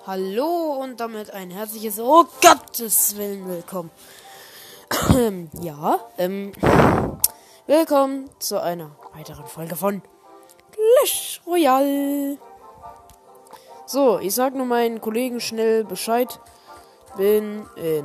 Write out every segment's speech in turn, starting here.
Hallo und damit ein herzliches Gottes Willen willkommen. Willkommen zu einer weiteren Folge von Clash Royale. So, ich sag nur meinen Kollegen schnell Bescheid. Bin in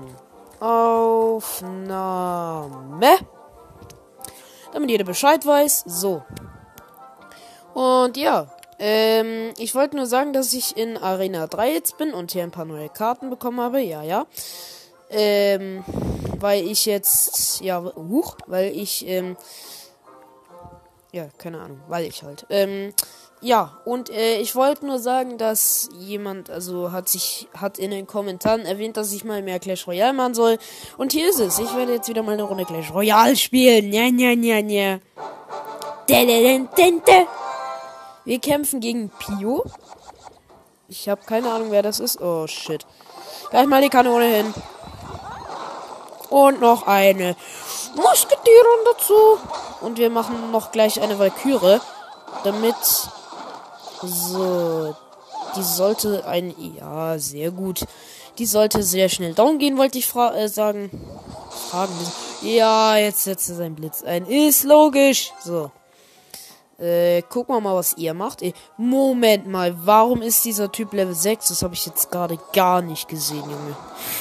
Aufnahme. Damit jeder Bescheid weiß. So. Und ja. Ich wollte nur sagen, dass ich in Arena 3 jetzt bin und hier ein paar neue Karten bekommen habe. Ja. Weil ich jetzt, weil ich ich wollte nur sagen, dass jemand, hat in den Kommentaren erwähnt, dass ich mal mehr Clash Royale machen soll. Und hier ist es. Ich werde jetzt wieder mal eine Runde Clash Royale spielen. Ja. Wir kämpfen gegen Pio. Ich habe keine Ahnung, wer das ist. Oh, shit. Gleich mal die Kanone hin. Und noch eine Musketierin dazu. Und wir machen noch gleich eine Valkyrie. Damit... So... Die sollte Ja, sehr gut. Die sollte sehr schnell down gehen, wollte ich sagen. Ja, jetzt setzt er seinen Blitz ein. Ist logisch. So. Gucken wir mal, was ihr macht. Moment mal, warum ist dieser Typ Level 6? Das habe ich jetzt gerade gar nicht gesehen, Junge.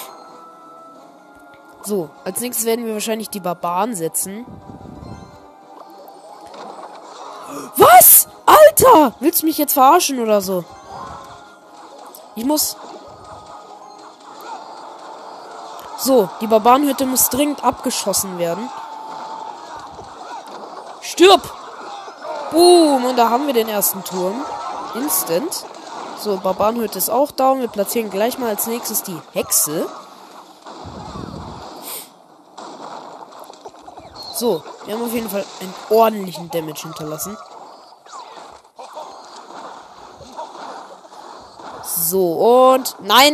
So, als nächstes werden wir wahrscheinlich die Barbaren setzen. Was? Alter! Willst du mich jetzt verarschen oder so? Ich muss... So, die Barbarenhütte muss dringend abgeschossen werden. Stirb! Boom, und da haben wir den ersten Turm. Instant. So, Barbarenhütte ist auch down. Wir platzieren gleich mal als nächstes die Hexe. So, wir haben auf jeden Fall einen ordentlichen Damage hinterlassen. So, und... Nein!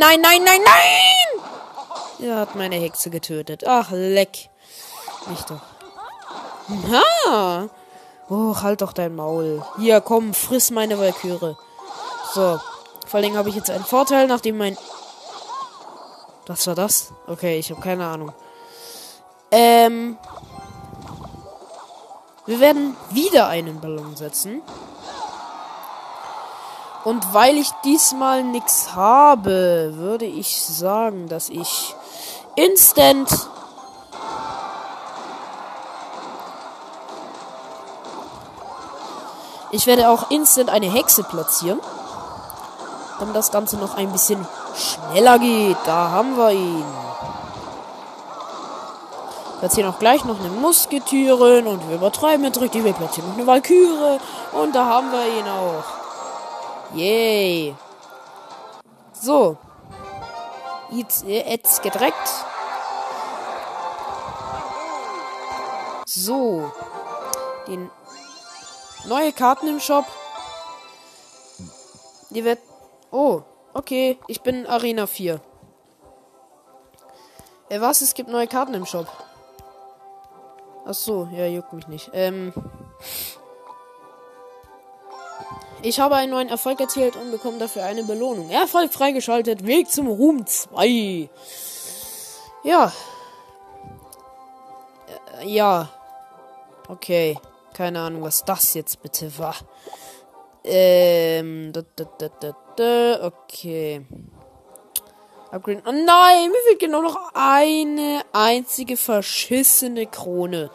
Er hat meine Hexe getötet. Ach, leck. Nicht doch. Ha! Oh, halt doch dein Maul. Hier, komm, friss meine Valkyrie. So. Vor allen Dingen habe ich jetzt einen Vorteil, nachdem mein... Was war das? Okay, ich habe keine Ahnung. Wir werden wieder einen Ballon setzen. Und weil ich diesmal nichts habe, würde ich sagen, dass ich instant... Ich werde auch instant eine Hexe platzieren. Damit das Ganze noch ein bisschen schneller geht. Da haben wir ihn. Platzieren auch gleich noch eine Musketierin. Und wir übertreiben jetzt richtig. Wir platzieren noch eine Valkyrie. Und da haben wir ihn auch. Yay. So. Jetzt gedreckt. So. Neue Karten im Shop. Die wird... Oh, okay. Ich bin Arena 4. Was? Es gibt neue Karten im Shop. Ach so, ja, juckt mich nicht. Ich habe einen neuen Erfolg erzielt und bekomme dafür eine Belohnung. Erfolg freigeschaltet. Weg zum Ruhm 2. Ja. Ja. Okay. Keine Ahnung, was das jetzt bitte war. Okay. Upgrade. Oh nein, mir fehlt genau noch eine einzige verschissene Krone.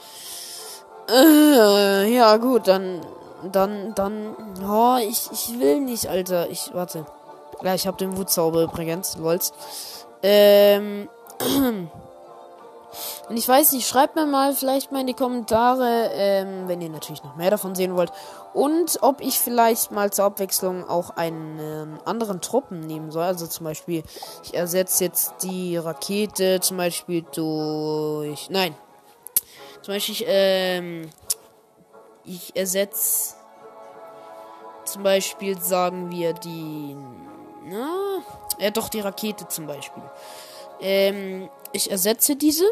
Ja, gut, dann. Oh, ich will nicht, Alter. Warte. Ja, ich hab den Wutzauber übrigens. Wollt's. Und ich weiß nicht, schreibt mir mal vielleicht mal in die Kommentare, wenn ihr natürlich noch mehr davon sehen wollt. Und ob ich vielleicht mal zur Abwechslung auch einen anderen Truppen nehmen soll. Also zum Beispiel, ich ersetze jetzt die Rakete zum Beispiel durch... Nein. Zum Beispiel, ich ersetze zum Beispiel, sagen wir, die... die Rakete zum Beispiel. Ich ersetze diese.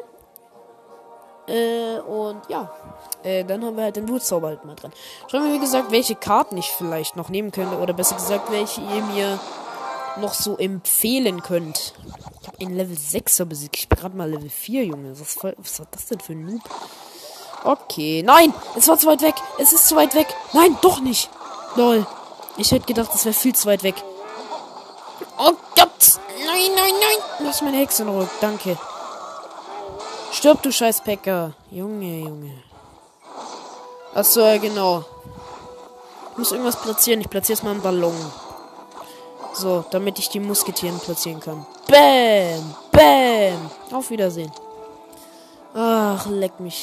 Und ja. Dann haben wir halt den Wutzauber halt mal dran. Schreiben wir, wie gesagt, welche Karten ich vielleicht noch nehmen könnte. Oder besser gesagt, welche ihr mir noch so empfehlen könnt. Ich habe einen Level 6er besiegt. Ich bin gerade mal Level 4, Junge. Was war das denn für ein Noob? Okay. Nein! Es war zu weit weg. Es ist zu weit weg. Nein, doch nicht. Lol. Ich hätte gedacht, es wäre viel zu weit weg. Oh Gott! Nein, nein, nein! Lass meine Hexe in Ruhe. Danke. Stirb, du scheiß Päcker. Junge, Junge. Achso, ja, genau. Ich muss irgendwas platzieren. Ich platziere jetzt mal einen Ballon. So, damit ich die Musketieren platzieren kann. Bäm! Bäm! Auf Wiedersehen. Ach, leck mich.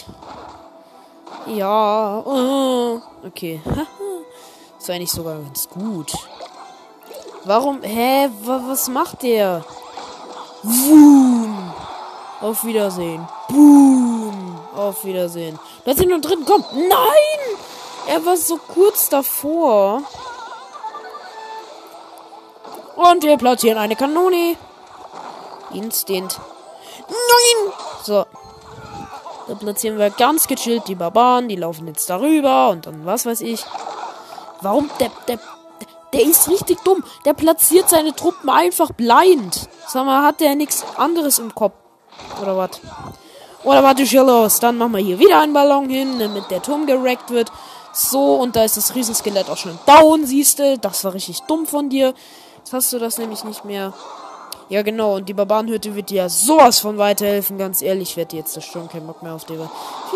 Ja. Okay. Das war eigentlich sogar ganz gut. Warum? Hä? Was macht der? Boom! Auf Wiedersehen. Boom! Auf Wiedersehen. Da ist nur drin. Komm! Nein! Er war so kurz davor. Und wir platzieren eine Kanone. Instant. Nein! So. Da platzieren wir ganz gechillt die Barbaren. Die laufen jetzt darüber. Und dann was weiß ich. Warum? Der ist richtig dumm. Der platziert seine Truppen einfach blind. Sag mal, hat der nichts anderes im Kopf? Oder was? Oder was ist hier los? Dann machen wir hier wieder einen Ballon hin, damit der Turm gerackt wird. So, und da ist das Riesenskelett auch schon down, siehst du. Das war richtig dumm von dir. Jetzt hast du das nämlich nicht mehr. Ja, genau. Und die Barbarenhütte wird dir ja sowas von weiterhelfen. Ganz ehrlich, ich werde die jetzt zerstören. Kein Bock mehr auf die.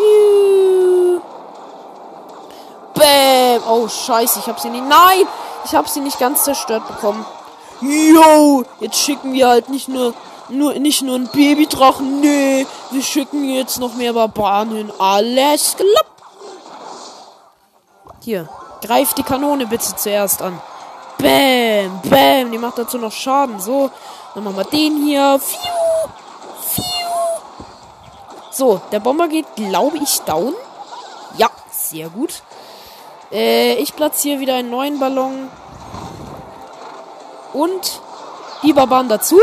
Bäm. Oh, scheiße. Ich hab sie nicht... Nein! Ich hab sie nicht ganz zerstört bekommen. Yo! Jetzt schicken wir halt nicht nur einen Babydrachen. Nee. Wir schicken jetzt noch mehr Barbaren hin. Alles klar. Hier. Greif die Kanone bitte zuerst an. Bäm. Bäm. Die macht dazu noch Schaden. So. Dann machen wir den hier. Fiu. Fiu. So. Der Bomber geht, glaube ich, down. Ja. Sehr gut. Ich platziere wieder einen neuen Ballon. Und die Barbaren dazu.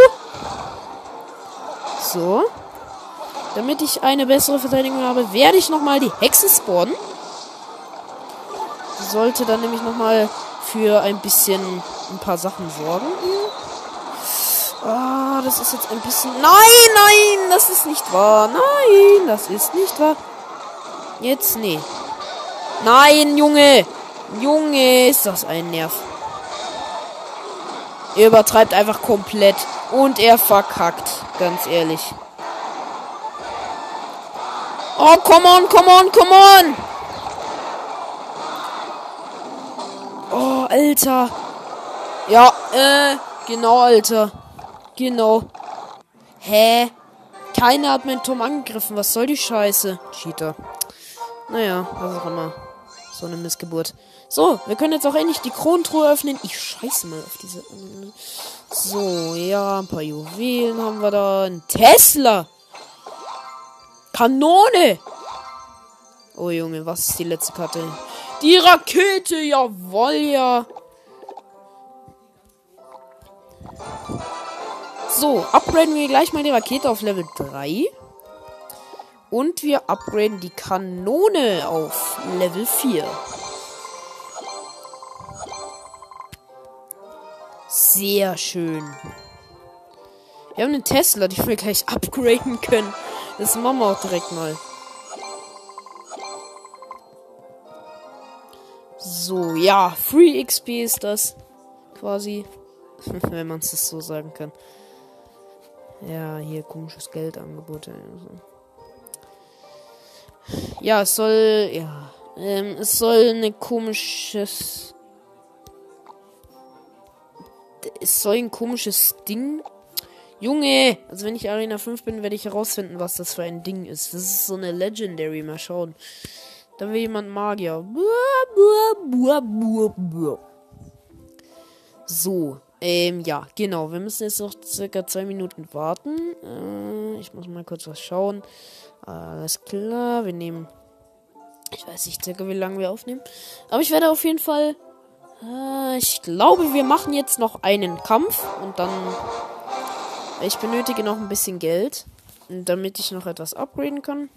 So. Damit ich eine bessere Verteidigung habe, werde ich nochmal die Hexe spawnen. Die sollte dann nämlich nochmal für ein paar Sachen sorgen. Ah, das ist jetzt ein bisschen... Nein, nein, das ist nicht wahr. Nein, das ist nicht wahr. Jetzt, nee. Nein, Junge. Junge, ist das ein Nerv. Er übertreibt einfach komplett. Und er verkackt. Ganz ehrlich. Oh, come on, come on, come on. Oh, Alter. Ja, genau, Alter. Genau. Hä? Keiner hat meinen Turm angegriffen. Was soll die Scheiße? Cheater. Naja, was auch immer. So eine Missgeburt. So, wir können jetzt auch endlich die Kronentruhe öffnen. Ich scheiße mal auf diese... So, ja, ein paar Juwelen haben wir da. Ein Tesla. Kanone. Oh, Junge, was ist die letzte Karte? Die Rakete, jawoll, ja. So, upgraden wir gleich mal die Rakete auf Level 3. Und wir upgraden die Kanone auf Level 4. Sehr schön. Wir haben einen Tesla, den wir gleich upgraden können. Das machen wir auch direkt mal. So, ja, Free XP ist das. Quasi. Wenn man es so sagen kann. Ja, hier komisches Geldangebot. Ja, es soll. Ja. Es soll eine komisches. Es soll ein komisches Ding. Junge! Also wenn ich Arena 5 bin, werde ich herausfinden, was das für ein Ding ist. Das ist so eine Legendary. Mal schauen. Da will jemand Magier. So. Ja, genau. Wir müssen jetzt noch circa 2 Minuten warten. Ich muss mal kurz was schauen. Alles klar. Wir nehmen... Ich weiß nicht circa, wie lange wir aufnehmen. Aber ich werde auf jeden Fall... ich glaube, wir machen jetzt noch einen Kampf. Und dann... Ich benötige noch ein bisschen Geld. Damit ich noch etwas upgraden kann.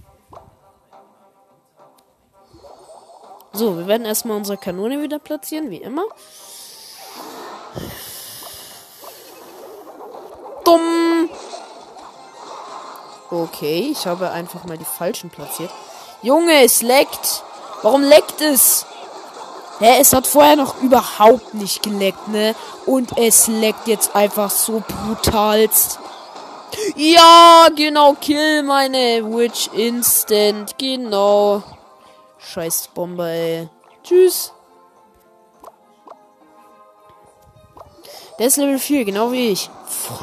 So, wir werden erstmal unsere Kanone wieder platzieren, wie immer. dumm. Okay, ich habe einfach mal die falschen platziert. Junge, es leckt. Warum leckt es? Hä, es hat vorher noch überhaupt nicht geleckt, ne? Und es leckt jetzt einfach so brutalst. Ja, genau, kill meine Witch instant. Genau. Scheiß Bomber, ey. Tschüss. Der ist Level 4, genau wie ich.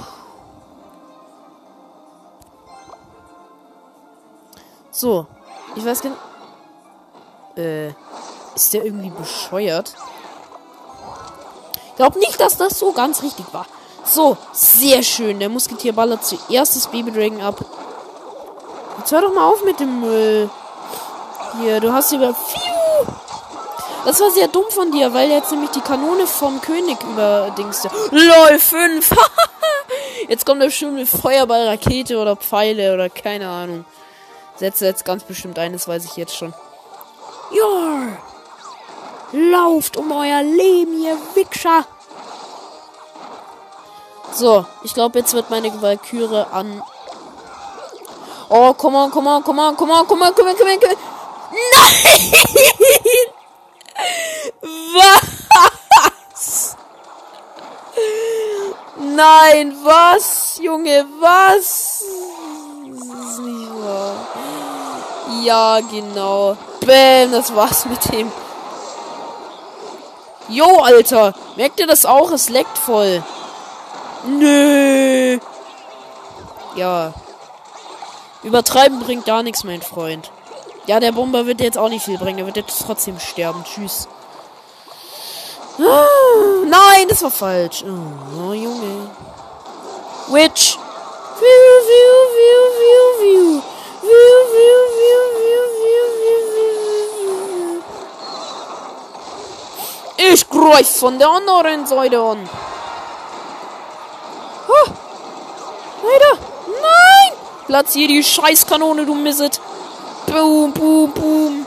So. Ich weiß gar nicht. Ist der irgendwie bescheuert? Ich glaube nicht, dass das so ganz richtig war. So, sehr schön. Der Musketier ballert zuerst das Baby Dragon ab. Jetzt hör doch mal auf mit dem Müll. Hier, du hast über... Das war sehr dumm von dir, weil jetzt nämlich die Kanone vom König überdingste. LOL, 5. Jetzt kommt bestimmt eine Feuerballrakete oder Pfeile oder keine Ahnung. Setze jetzt ganz bestimmt ein, das weiß ich jetzt schon. Ja. Lauft um euer Leben, ihr Wichser. So, ich glaube, jetzt wird meine Valkyrie an... Oh, come on. Nein! Was? Nein, was? Junge, was? Das ist nicht wahr. Ja, genau. Bäm, das war's mit dem. Jo, Alter. Merkt ihr das auch? Es leckt voll. Nö. Ja. Übertreiben bringt gar nichts, mein Freund. Ja, der Bomber wird jetzt auch nicht viel bringen. Er wird jetzt trotzdem sterben. Tschüss. Nein, das war falsch. Oh, Junge. Witch. Ich greif von der anderen Seite an. Weiter. Nein. Platzier die Scheißkanone, du Misset. Boom, boom, boom.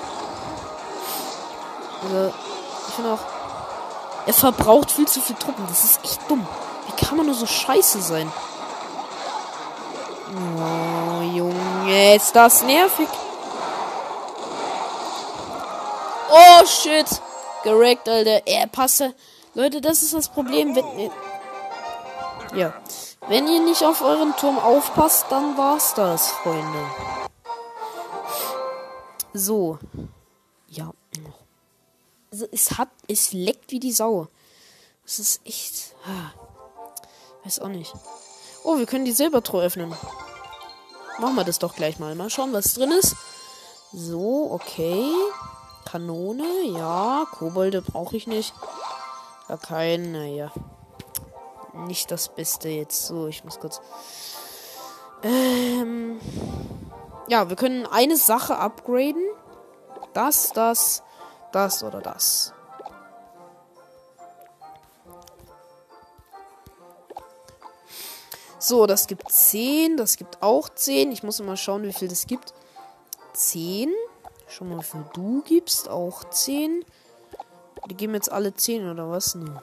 Also, ich finde auch... Er verbraucht viel zu viel Truppen. Das ist echt dumm. Wie kann man nur so scheiße sein? Oh, Junge, ist das nervig. Oh, shit. Gerackt, Alter. Passe. Leute, das ist das Problem. Wenn ihr nicht auf euren Turm aufpasst, dann war's das, Freunde. So. Ja. Also es leckt wie die Sau. Das ist echt... Weiß auch nicht. Oh, wir können die Silbertruhe öffnen. Machen wir das doch gleich mal. Mal schauen, was drin ist. So, okay. Kanone, ja. Kobolde brauche ich nicht. Ja, naja. Nicht das Beste jetzt. So, ich muss kurz... Ja, wir können eine Sache upgraden. Das oder das. So, das gibt 10. Das gibt auch 10. Ich muss mal schauen, wie viel das gibt. 10. Schau mal, wie viel du gibst. Auch 10. Die geben jetzt alle 10 oder was? Nee.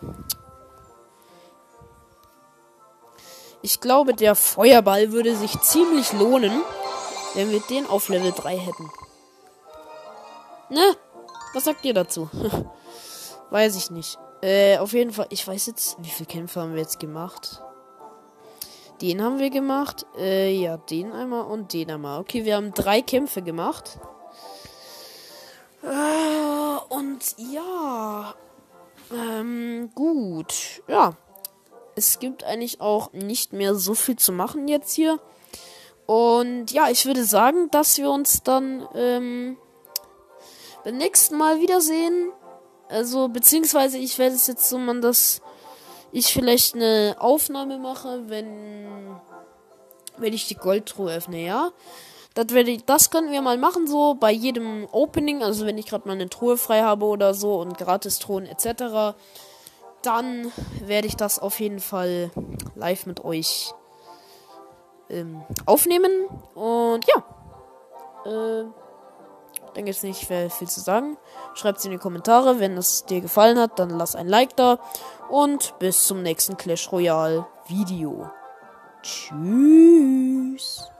Ich glaube, der Feuerball würde sich ziemlich lohnen, wenn wir den auf Level 3 hätten. Ne? Was sagt ihr dazu? Weiß ich nicht. Auf jeden Fall, ich weiß jetzt, wie viele Kämpfe haben wir jetzt gemacht? Den haben wir gemacht. Ja, den einmal und den einmal. Okay, wir haben 3 Kämpfe gemacht. Und ja. Gut. Ja. Es gibt eigentlich auch nicht mehr so viel zu machen jetzt hier. Und ja, ich würde sagen, dass wir uns dann beim nächsten Mal wiedersehen. Also, beziehungsweise ich werde es jetzt so machen, dass ich vielleicht eine Aufnahme mache, wenn ich die Goldtruhe öffne, ja. Das können wir mal machen, so bei jedem Opening, also wenn ich gerade mal eine Truhe frei habe oder so und Gratis-Truhen etc., dann werde ich das auf jeden Fall live mit euch aufnehmen. Und ja, dann gibt es nicht viel zu sagen. Schreibt es in die Kommentare, wenn es dir gefallen hat, dann lass ein Like da und bis zum nächsten Clash Royale Video. Tschüss.